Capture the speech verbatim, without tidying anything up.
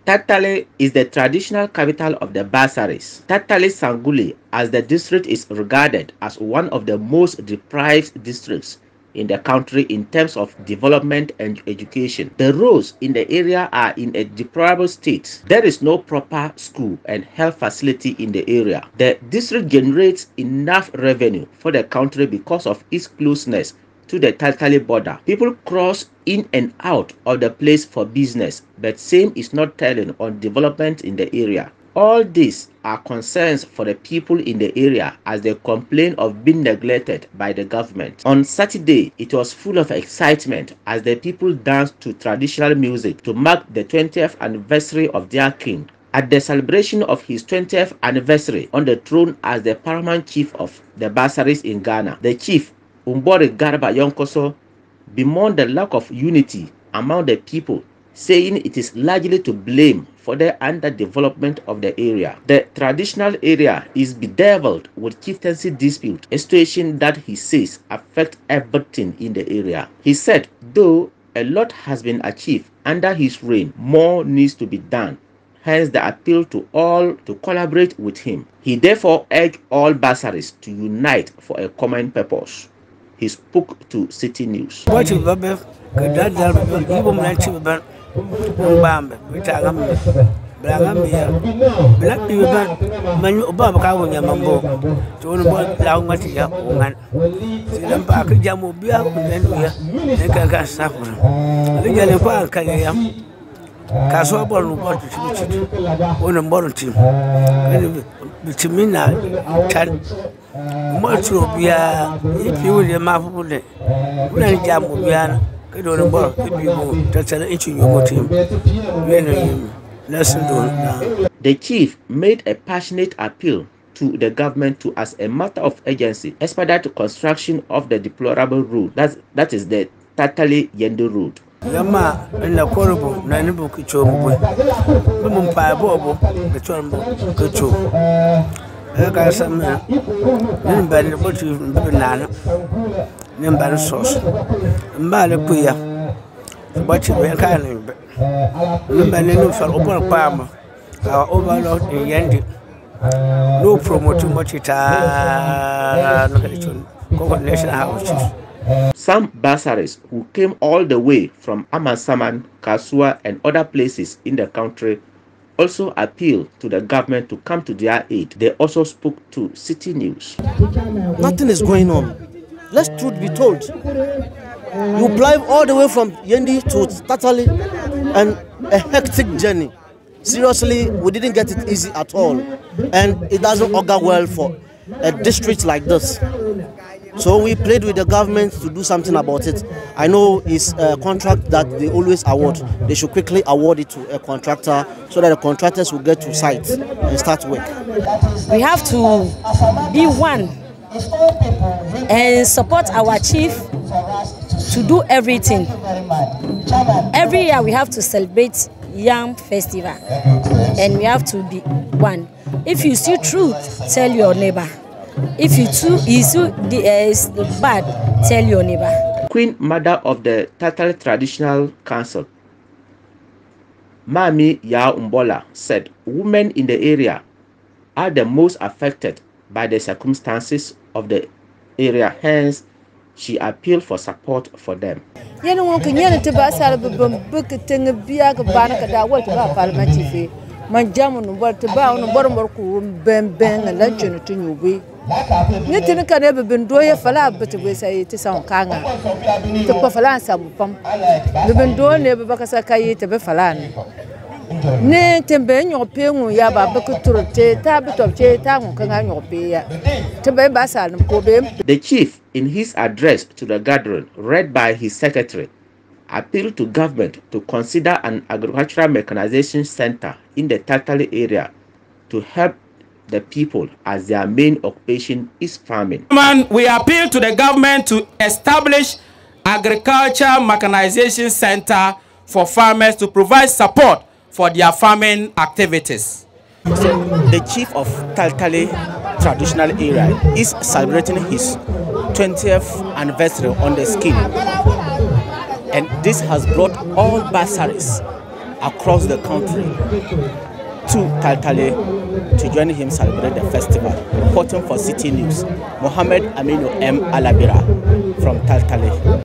Tattali is the traditional capital of the Basaris. Tattali Sanguli, as the district, is regarded as one of the most deprived districts in the country in terms of development and education. The roads in the area are in a deplorable state. There is no proper school and health facility in the area. The district generates enough revenue for the country because of its closeness to the Tattali border. People cross in and out of the place for business, but same is not telling on development in the area. All these are concerns for the people in the area as they complain of being neglected by the government. On Saturday, it was full of excitement as the people danced to traditional music to mark the twentieth anniversary of their king. At the celebration of his twentieth anniversary on the throne as the paramount chief of the Basaris in Ghana, the chief, Umbori Garba Yonkoso, bemoaned the lack of unity among the people, saying it is largely to blame for the underdevelopment of the area. The traditional area is bedeviled with chieftaincy dispute, a situation that he says affects everything in the area. He said, though a lot has been achieved under his reign, more needs to be done. Hence the appeal to all to collaborate with him. He therefore urged all Basaris to unite for a common purpose. He spoke to City News. Mbambe bitagam blagam ya black people man obaba ka wonya mambo to no bo la ngati ya ngan silam pa ka jamu biya ko ndu ya ne ka ka safura le jale ko an kan ya ka so bol no bo ti ti wona mboro tim bitimina tan mo tro biya ifi wole ma fu le wona jamu biya. The chief made a passionate appeal to the government to, as a matter of urgency, expedite the construction of the deplorable road. That's, that is the Tattali Yendo Road. Yama na korobo na nibu kicho mwe. Mumu mpa bobo kicho mbo kicho. Eka sama nimba ni boti mbinana. Nimba sauce. Mbale kuya. Bati benka nimba. Nimba ni nufa opa pama. Our overlord in Yendi. No promoting much it ah National House. Some Basaris who came all the way from Amasaman, Kasua, and other places in the country also appealed to the government to come to their aid. They also spoke to City News. Nothing is going on. Let's truth be told. You drive all the way from Yendi to Tattali and a hectic journey. Seriously, we didn't get it easy at all. And it doesn't augur well for a district like this. So we prayed with the government to do something about it. I know it's a contract that they always award. They should quickly award it to a contractor so that the contractors will get to site and start work. We have to be one and support our chief to do everything. Every year we have to celebrate Yam Festival and we have to be one. If you see truth, tell your neighbor. If you too is the uh, bad, tell your neighbor. Queen Mother of the Tattali Traditional Council, Mami Ya Umbola, said women in the area are the most affected by the circumstances of the area. Hence, she appealed for support for them. Nitin kan ebe bindo ye fala bete we say ti san kanga to ko fala sa bupam le bindo ne be baka sa kai te be fala ne ne tembe nyo pe ngu ya ba be ko turte ta be to che ta ngu kanga nyo pe ya te be ba sa no ko be. The chief, in his address to the gathering read by his secretary, appealed to government to consider an agricultural mechanization center in the Tattali area to help the people as their main occupation is farming. Man, we appeal to the government to establish agriculture mechanization center for farmers to provide support for their farming activities. The chief of Tattali Traditional Area is celebrating his twentieth anniversary on the scheme, and this has brought all Basaris across the country to Taltale to join him celebrate the festival. Reporting for City News, Mohammed Aminu M. Alabira from Taltale.